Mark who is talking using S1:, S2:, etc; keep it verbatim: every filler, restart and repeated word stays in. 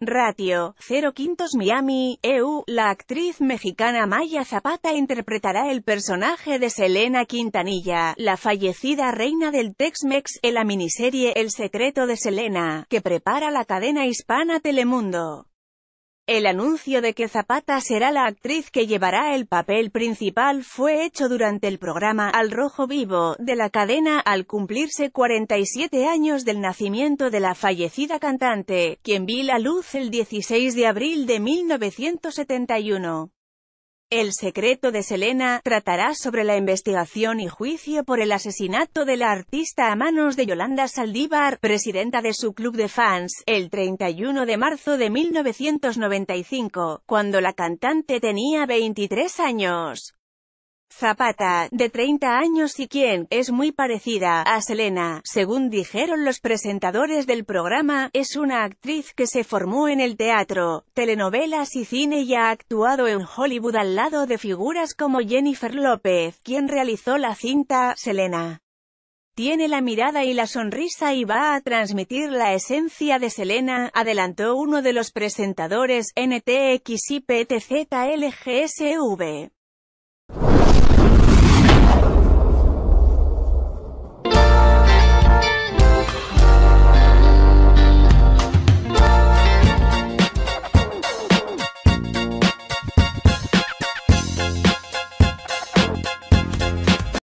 S1: Ratio, cero quintos Miami, E U, la actriz mexicana Maya Zapata interpretará el personaje de Selena Quintanilla, la fallecida reina del Tex-Mex, en la miniserie El secreto de Selena, que prepara la cadena hispana Telemundo. El anuncio de que Zapata será la actriz que llevará el papel principal fue hecho durante el programa Al Rojo Vivo, de la cadena, al cumplirse cuarenta y siete años del nacimiento de la fallecida cantante, quien vio la luz el dieciséis de abril de mil novecientos setenta y uno. El secreto de Selena tratará sobre la investigación y juicio por el asesinato de la artista a manos de Yolanda Saldívar, presidenta de su club de fans, el treinta y uno de marzo de mil novecientos noventa y cinco, cuando la cantante tenía veintitrés años. Zapata, de treinta años y quien es muy parecida a Selena, según dijeron los presentadores del programa, es una actriz que se formó en el teatro, telenovelas y cine y ha actuado en Hollywood al lado de figuras como Jennifer López, quien realizó la cinta Selena. Tiene la mirada y la sonrisa y va a transmitir la esencia de Selena, adelantó uno de los presentadores, N T X I P T Z L G S V.